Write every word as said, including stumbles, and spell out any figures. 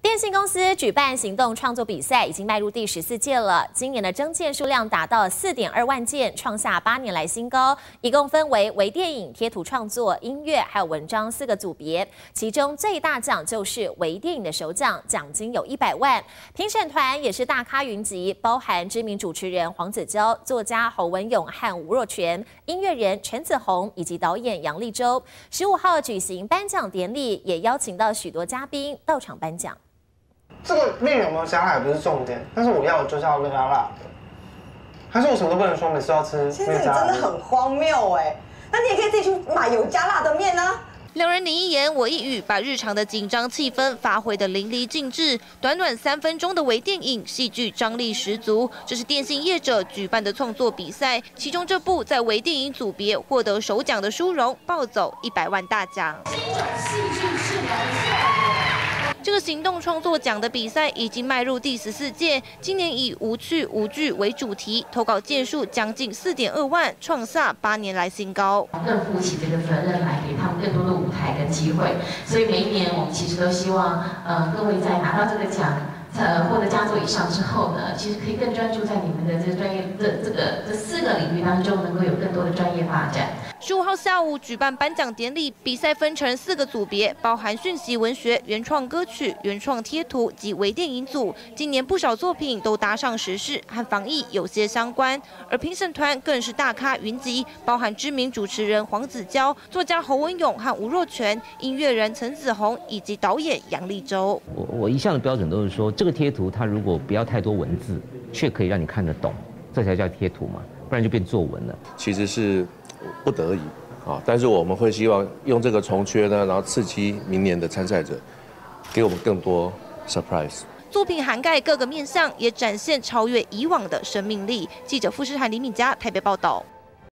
电信公司举办行动创作比赛，已经迈入第十四届了。今年的征件数量达到四点二万件，创下八年来新高。一共分为微电影、贴图创作、音乐还有文章四个组别，其中最大奖就是微电影的首奖，奖金有一百万。评审团也是大咖云集，包含知名主持人黄子佼、作家侯文咏和吴若权、音乐人陈子鸿以及导演杨立洲。十五号举行颁奖典礼，也邀请到许多嘉宾到场颁奖。 这个面有没有加辣也不是重点，但是我要的就是要加辣的。还是我什么都不能说，每次要吃没有加辣的。 现在你真的很荒谬哎！那你也可以自己去买有加辣的面啊。 两人你一言我一语，把日常的紧张气氛发挥得淋漓尽致。短短三分钟的微电影，戏剧张力十足。这是电信业者举办的创作比赛，其中这部在微电影组别获得首奖的殊荣，抱走一百万大奖。 这个行动创作奖的比赛已经迈入第十四届，今年以无趣无惧为主题，投稿件数将近四点二万，创下八年来新高。 更负起这个责任来，给他们更多的舞台跟机会。所以每一年我们其实都希望，呃，各位在拿到这个奖，呃，获得佳作以上之后呢，其实可以更专注在你们的这个专业这这个这四个领域当中，能够有更多的专业发展。 十五号下午举办颁奖典礼，比赛分成四个组别，包含讯息文学、原创歌曲、原创贴图及微电影组。今年不少作品都搭上时事，和防疫有些相关。而评审团更是大咖云集，包含知名主持人黄子佼、作家侯文咏和吴若权、音乐人陈子鸿以及导演杨立洲。 我我一向的标准都是说，这个贴图它如果不要太多文字，却可以让你看得懂，这才叫贴图嘛，不然就变作文了。 其实是 不得已啊，但是我们会希望用这个重缺呢，然后刺激明年的参赛者，给我们更多 surprise。 作品涵盖各个面向，也展现超越以往的生命力。记者傅诗涵、李敏佳台北报道。